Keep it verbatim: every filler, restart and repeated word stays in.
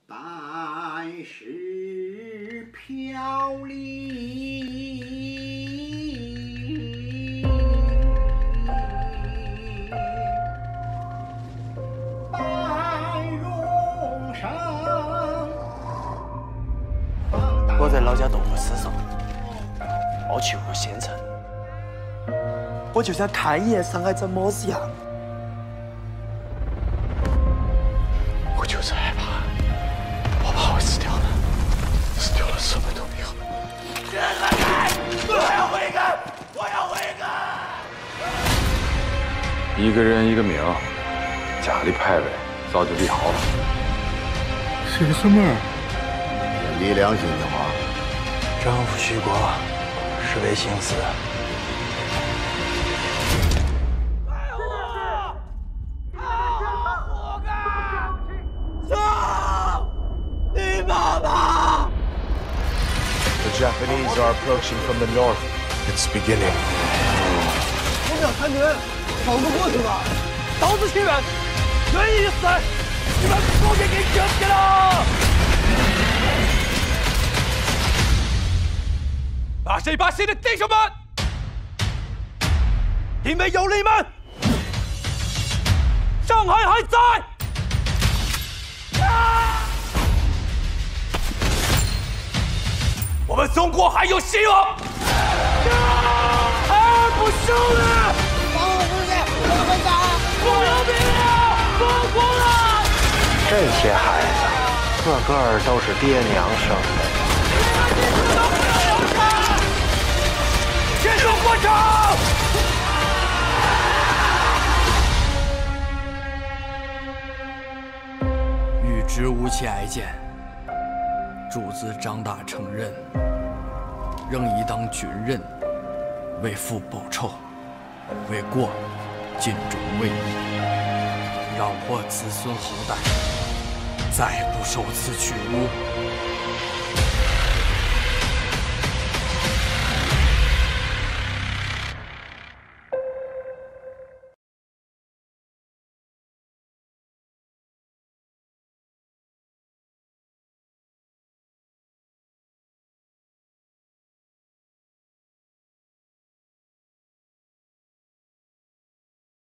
百世飘零，白荣生。 我在老家豆腐丝上没去过县城，我就想看一眼上海长么子样。 我就是害怕，我怕会死掉的，死掉了什么都没有。 让开！我要悔改！我要悔改！ 一个人一个命，家里牌位早就立好了。 是个什么？天地良心的话， 丈夫许过，是为情死。 The Japanese are approaching from the north. It's beginning. 我们要参军，跑不过去了。刀子情愿，愿意死，你们不给给救起了。八十八线的弟兄们，因为有你们，上海还在。啊 我们中国还有希望！还不输了！ 放我出去！我们打！ 不要命了！放过来！ 这些孩子，个个都是爹娘生的。 结束过程！ 欲知无其爱见。 诸子长大成人，仍以当军人，为父报仇，为国尽忠为义，让我子孙后代再不受此屈辱。